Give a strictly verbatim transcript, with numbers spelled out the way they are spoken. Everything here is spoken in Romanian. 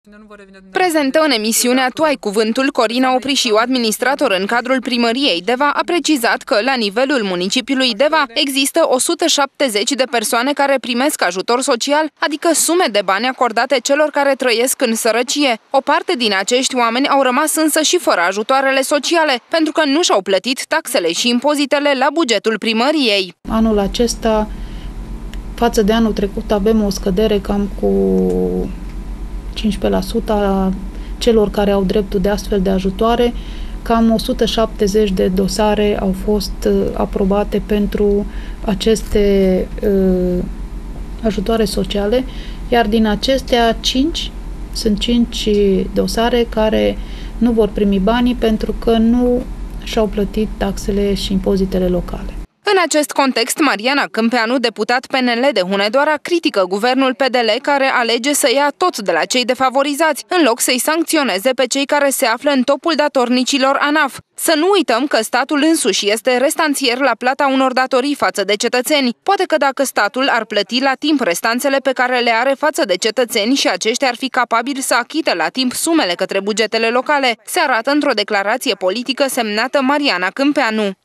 Prezentă în emisiunea Tu ai cuvântul, Corina Oprișiu, administrator în cadrul primăriei Deva, a precizat că la nivelul municipiului Deva există o sută șaptezeci de persoane care primesc ajutor social, adică sume de bani acordate celor care trăiesc în sărăcie. O parte din acești oameni au rămas însă și fără ajutoarele sociale, pentru că nu și-au plătit taxele și impozitele la bugetul primăriei. Anul acesta, față de anul trecut, avem o scădere cam cu cincisprezece la sută a celor care au dreptul de astfel de ajutoare. Cam o sută șaptezeci de dosare au fost uh, aprobate pentru aceste uh, ajutoare sociale, iar din acestea cinci sunt cinci dosare care nu vor primi banii pentru că nu și-au plătit taxele și impozitele locale. În acest context, Mariana Câmpeanu, deputat P N L de Hunedoara, critică guvernul P D L care alege să ia tot de la cei defavorizați, în loc să-i sancționeze pe cei care se află în topul datornicilor ANAF. Să nu uităm că statul însuși este restanțier la plata unor datorii față de cetățeni. Poate că dacă statul ar plăti la timp restanțele pe care le are față de cetățeni și aceștia ar fi capabili să achite la timp sumele către bugetele locale, se arată într-o declarație politică semnată Mariana Câmpeanu.